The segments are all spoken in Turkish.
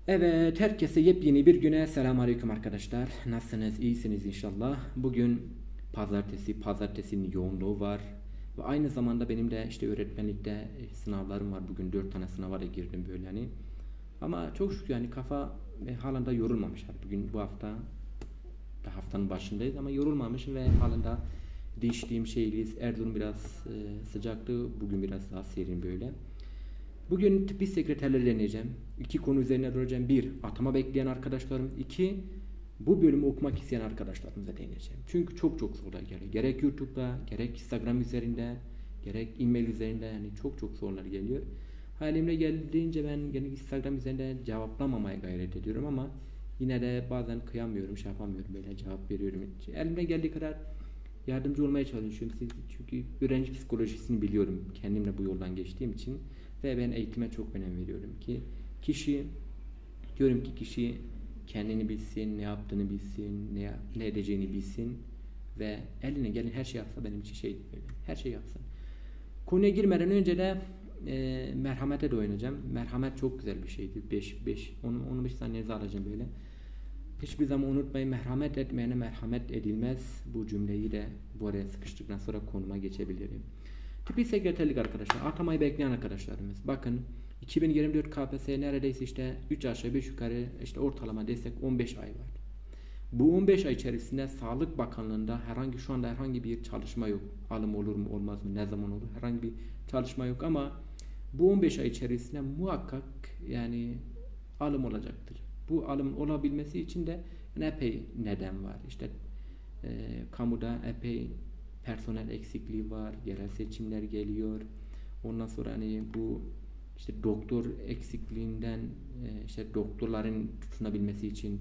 Evet, herkese yepyeni bir güne selamünaleyküm arkadaşlar. Nasılsınız? İyisiniz inşallah. Bugün pazartesinin yoğunluğu var. Ve aynı zamanda benim de işte öğretmenlikte sınavlarım var. Bugün 4 tane sınava da girdim böyle yani. Ama çok şükür yani kafa halen de yorulmamışlar. Bugün bu hafta da haftanın başındayız ama yorulmamışım ve halen de değiştiğim şeyliyiz. Erzurum biraz sıcaktı. Bugün biraz daha serin böyle. Bugün tıbbi sekreterleri deneyeceğim. İki konu üzerine duracağım. Bir, atama bekleyen arkadaşlarım. İki, bu bölümü okumak isteyen arkadaşlarımıza değineceğim. Çünkü çok sorular geliyor. Gerek YouTube'da, gerek Instagram üzerinde, gerek e-mail üzerinde yani çok sorular geliyor. Halimle geldiğince ben yani Instagram üzerinde cevaplamamaya gayret ediyorum ama yine de bazen kıyamıyorum, şey yapamıyorum böyle cevap veriyorum. Elimde geldiği kadar yardımcı olmaya çalışıyorum. Çünkü öğrenci psikolojisini biliyorum kendimle bu yoldan geçtiğim için ve ben eğitime çok önem veriyorum ki kişi kişi kendini bilsin, ne yaptığını bilsin, ne edeceğini bilsin ve eline gelen her şey yapsa benim için şey böyle. Her şey yapsın. Konuya girmeden önce de merhamete de oynayacağım. Merhamet çok güzel bir şeydir. 15 saniyenizi alacağım böyle. Hiçbir zaman unutmayın, merhamet etmeyene merhamet edilmez. Bu cümleyi de bu araya sıkıştıktan sonra konuma geçebilirim. Tıbbi sekreterlik arkadaşlar, atamayı bekleyen arkadaşlarımız. Bakın 2024 KPSS neredeyse işte 3 aşağı 5 yukarı işte ortalama desek 15 ay var. Bu 15 ay içerisinde Sağlık Bakanlığı'nda şu anda herhangi bir çalışma yok. Alım olur mu olmaz mı, ne zaman olur, herhangi bir çalışma yok ama bu 15 ay içerisinde muhakkak yani alım olacaktır. Bu alım olabilmesi için de epey neden var. İşte kamuda epey personel eksikliği var. Yerel seçimler geliyor. Ondan sonra hani bu işte doktor eksikliğinden işte doktorların tutunabilmesi için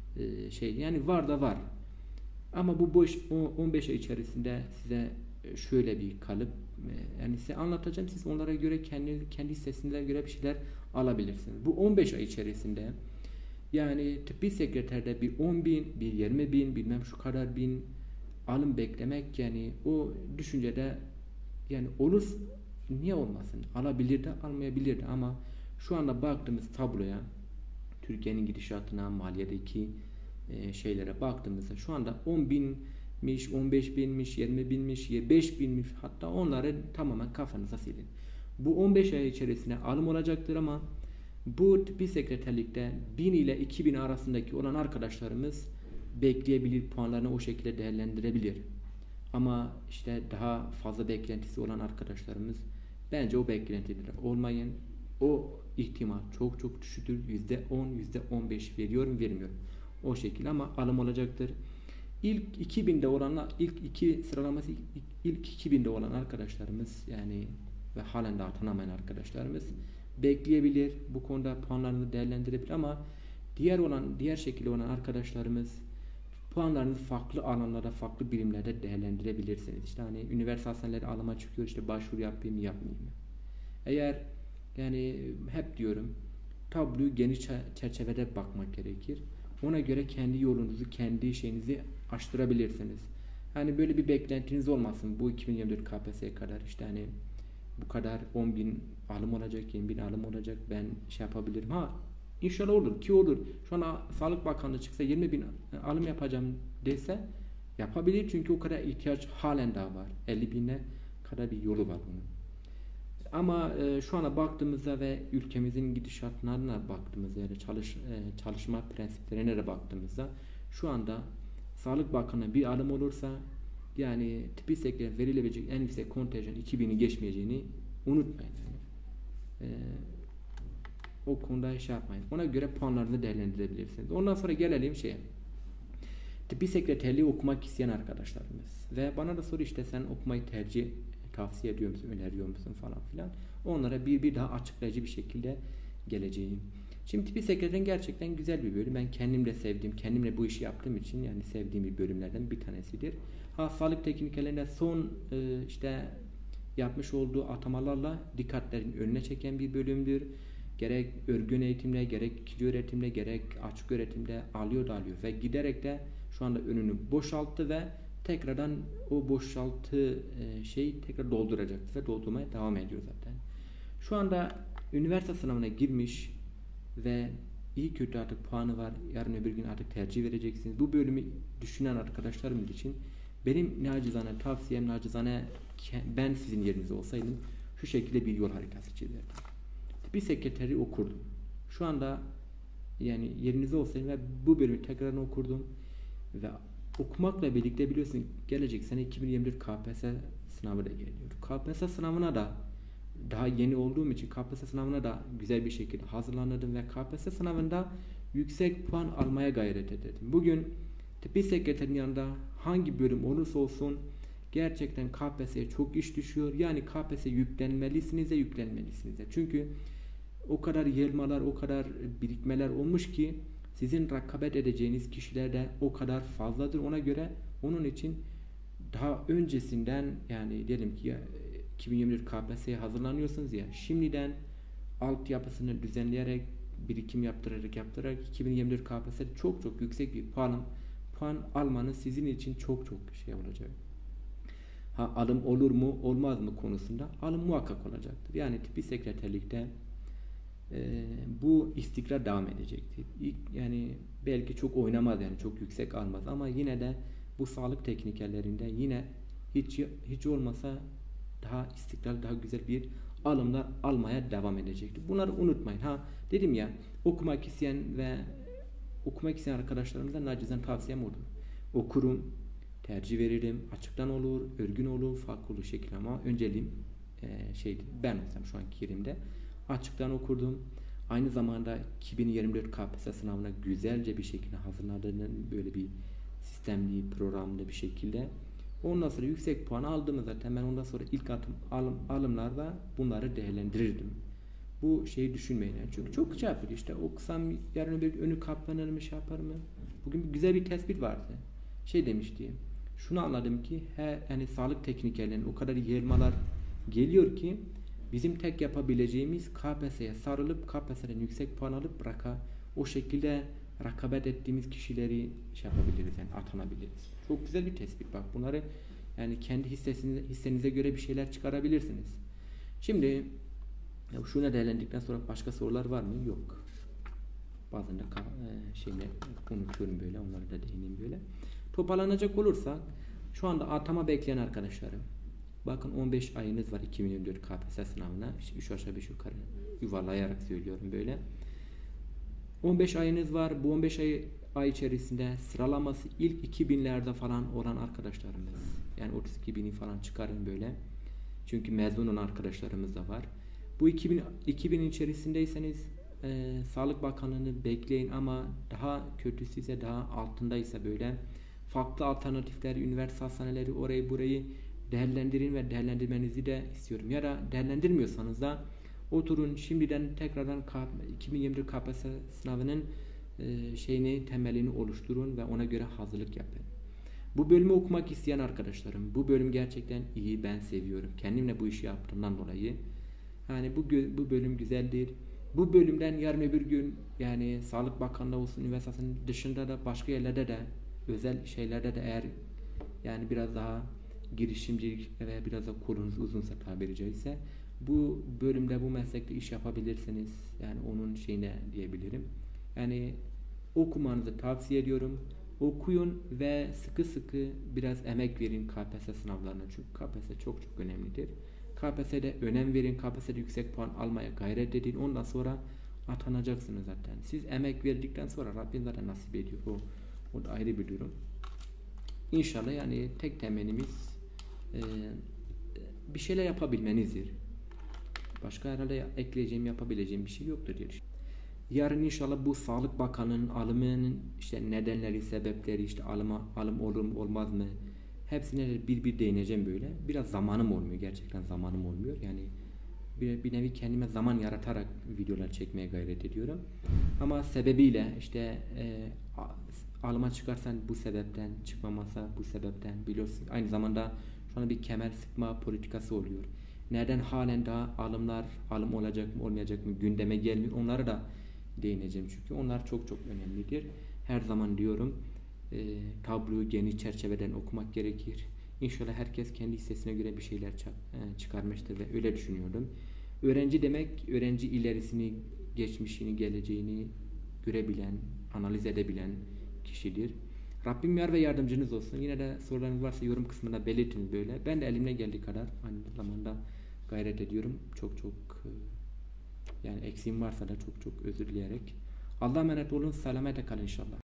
yani var da var. Ama bu 15 ay içerisinde size şöyle bir kalıp yani size anlatacağım. Siz onlara göre kendi sesinize göre bir şeyler alabilirsiniz. Bu 15 ay içerisinde yani tıbbi sekreterde bir 10 bin, bir 20 bin, bilmem şu kadar bin alım beklemek yani o düşüncede yani olur, niye olmasın? Alabilir de almayabilir de ama şu anda baktığımız tabloya, Türkiye'nin gidişatına, maliyedeki şeylere baktığımızda şu anda 10 binmiş, 15 binmiş, 20 binmiş, 5 binmiş, hatta onları tamamen kafanıza silin. Bu 15 ay içerisinde alım olacaktır ama bu tıbbi sekreterlikte 1000 ile 2000 arasındaki olan arkadaşlarımız bekleyebilir, puanlarını o şekilde değerlendirebilir. Ama işte daha fazla beklentisi olan arkadaşlarımız bence o beklentileri olmayın. O ihtimal çok düşüktür. %10, %15 veriyorum, vermiyorum. O şekilde ama alım olacaktır. İlk 2000'de olanlar, ilk iki sıralaması ilk 2000'de olan arkadaşlarımız yani ve halen daha tanımayan arkadaşlarımız bekleyebilir. Bu konuda puanlarını değerlendirebilir ama diğer şekilde olan arkadaşlarımız puanlarınızı farklı alanlarda, farklı birimlerde değerlendirebilirsiniz. İşte hani üniversite hastaneleri alıma çıkıyor, işte başvuru yapayım mı yapmayayım mı? Eğer yani hep diyorum tabloyu geniş çerçevede bakmak gerekir. Ona göre kendi yolunuzu, kendi şeyinizi açtırabilirsiniz. Hani böyle bir beklentiniz olmasın. Bu 2024 KPSS'ye kadar işte hani bu kadar 10 bin alım olacak, 20 bin alım olacak, ben şey yapabilirim. İnşallah olur ki olur. Şu an Sağlık Bakanlığı çıksa 20 bin alım yapacağım dese yapabilir çünkü o kadar ihtiyaç halen daha var. 50 bine kadar bir yolu var bunun. Ama şu ana baktığımızda ve ülkemizin gidişatlarına baktığımızda yani çalışma prensiplerine de baktığımızda şu anda Sağlık Bakanlığı bir alım olursa yani tıbbi sektöre verilebilecek en yüksek kontenjan 2000'i geçmeyeceğini unutmayın. O konuda şey yapmayın. Ona göre puanlarını değerlendirebilirsiniz. Ondan sonra gelelim şeye. Tıbbi sekreterliği okumak isteyen arkadaşlarımız. Ve bana da soru işte sen okumayı tavsiye ediyor musun, öneriyor musun falan filan. Onlara bir daha açıklayıcı bir şekilde geleceğim. Şimdi tıbbi sekreterin gerçekten güzel bir bölüm. Ben kendim de sevdiğim, kendimle bu işi yaptığım için yani sevdiğim bir bölümlerden bir tanesidir. Sağlık teknikerlerinde son işte yapmış olduğu atamalarla dikkatlerin önüne çeken bir bölümdür. Gerek örgün eğitimde, gerek ikinci öğretimde, gerek açık öğretimde alıyor ve giderek de şu anda önünü boşalttı ve tekrardan o boşaltı tekrar dolduracaktır ve doldurmaya devam ediyor zaten. Şu anda üniversite sınavına girmiş ve iyi kötü artık puanı var. Yarın öbür gün artık tercih vereceksiniz. Bu bölümü düşünen arkadaşlarımız için benim nacizane tavsiyem, ben sizin yerinizde olsaydım şu şekilde bir yol haritası çizerdim. Bir sekreteri okurdum. Şu anda yani yerinizde olsaydım ve bu bölümü tekrarını okurdum ve okumakla birlikte biliyorsun gelecek sene 2024 KPSS sınavı da geliyor. KPSS sınavına da daha yeni olduğum için KPSS sınavına da güzel bir şekilde hazırlanırdım ve KPSS sınavında yüksek puan almaya gayret ederdim. Bugün tıbbi sekreterin yanında hangi bölüm olursa olsun gerçekten KPSS'ye çok iş düşüyor. Yani KPSS yüklenmelisiniz de. Çünkü o kadar yığılmalar, o kadar birikmeler olmuş ki sizin rekabet edeceğiniz kişiler de o kadar fazladır. Ona göre onun için daha öncesinden yani diyelim ki 2024 KPSS'ye hazırlanıyorsunuz ya, şimdiden altyapısını düzenleyerek, birikim yaptırarak 2024 KPSS'de çok yüksek bir puan almanız sizin için çok şey olacak. Alım olur mu olmaz mı konusunda alım muhakkak olacaktır. Yani tıbbi sekreterlikte bu istikrar devam edecektir. Yani belki çok oynamaz, yani çok yüksek almaz ama yine de bu sağlık teknikerlerinde yine hiç olmasa daha istikrarlı, daha güzel bir alımlar almaya devam edecektir. Bunları unutmayın. Dedim ya, okumak isteyen arkadaşlarımıza nacizane tavsiyem olur. Okurum, tercih veririm, açıktan olur, örgün olur, farklı şekilde ama önceliğim ben olsam şu anki yerimde açıktan okurdum. Aynı zamanda 2024 KPSS sınavına güzelce bir şekilde hazırladığını böyle bir sistemli, programlı bir şekilde. Ondan sonra yüksek puan aldığımı zaten ben ondan sonra ilk alımlarda bunları değerlendirirdim. Bu şeyi düşünmeyin. Çünkü çok şey yapıyor. İşte okusam yarın öbür önü kaplanır mı, şey yapar mı? Bugün güzel bir tespit vardı. Demişti. Şunu anladım ki yani sağlık teknikerlerinin o kadar yığılmalar geliyor ki bizim tek yapabileceğimiz KPSS'ye sarılıp KPSS'den yüksek puan alıp o şekilde rekabet ettiğimiz kişileri yapabiliriz, yani atanabiliriz. Çok güzel bir tespit bak. Bunları yani kendi hissenize göre bir şeyler çıkarabilirsiniz. Şimdi şuna değerlendikten sonra başka sorular var mı? Yok. Bazen de unutuyorum böyle. Onları da değineyim böyle. Toparlanacak olursak şu anda atama bekleyen arkadaşlarım. Bakın 15 ayınız var 2024 KPSS sınavına. 3 aşağı 5 yukarı yuvarlayarak söylüyorum böyle. 15 ayınız var. Bu 15 ay içerisinde sıralaması ilk 2000'lerde falan olan arkadaşlarımız. Yani 32.000'i falan çıkarın böyle. Çünkü mezun olan arkadaşlarımız da var. Bu 2000 içerisindeyseniz Sağlık Bakanlığı'nı bekleyin ama daha kötüsü ise, daha altındaysa böyle farklı alternatifler, üniversite hastaneleri, orayı burayı değerlendirin ve değerlendirmenizi de istiyorum. Ya da değerlendirmiyorsanız da oturun şimdiden tekrardan 2024 KPSS sınavının temelini oluşturun ve ona göre hazırlık yapın. Bu bölümü okumak isteyen arkadaşlarım, bu bölüm gerçekten iyi, ben seviyorum. Kendimle bu işi yaptığımdan dolayı. Yani bu bölüm güzeldir. Bu bölümden yarın öbür gün yani Sağlık Bakanlığı olsun, üniversitenin dışında da başka yerlerde de özel şeylerde de eğer yani biraz daha girişimcilik ve biraz da kolunuz uzunsa tabiri caizse bu bölümde, bu meslekte iş yapabilirsiniz. Yani onun diyebilirim. Yani okumanızı tavsiye ediyorum. Okuyun ve sıkı biraz emek verin KPSS sınavlarına. Çünkü KPSS çok önemlidir. KPSS'de önem verin. KPSS'de yüksek puan almaya gayret edin. Ondan sonra atanacaksınız zaten. Siz emek verdikten sonra Rabbim zaten nasip ediyor. O da ayrı bir durum. İnşallah yani tek temennimiz bir şeyler yapabilmenizdir. Başka herhalde yapabileceğim bir şey yoktur diye düşünüyorum. Yarın inşallah bu Sağlık Bakanı'nın alımının nedenleri, sebepleri, alım olur mu olmaz mı? Hepsine bir değineceğim böyle. Biraz zamanım olmuyor. Gerçekten zamanım olmuyor. Yani bir nevi kendime zaman yaratarak videolar çekmeye gayret ediyorum. Ama sebebiyle alıma çıkarsan bu sebepten, çıkmamasa bu sebepten biliyorsun. Aynı zamanda şu an bir kemer sıkma politikası oluyor. Neden halen daha alım olacak mı olmayacak mı gündeme gelmiyor? Onlara da değineceğim çünkü onlar çok önemlidir. Her zaman diyorum tabloyu geniş çerçeveden okumak gerekir. İnşallah herkes kendi hissesine göre bir şeyler çıkarmıştır ve öyle düşünüyorum. Öğrenci demek, öğrenci ilerisini, geçmişini, geleceğini görebilen, analiz edebilen kişidir. Rabbim yar ve yardımcınız olsun. Yine de sorularınız varsa yorum kısmında belirtin böyle. Ben de elimden geldiği kadar aynı zamanda gayret ediyorum. Çok yani eksiğim varsa da çok özür dileyerek. Allah'a emanet olun. Selamete kalın inşallah.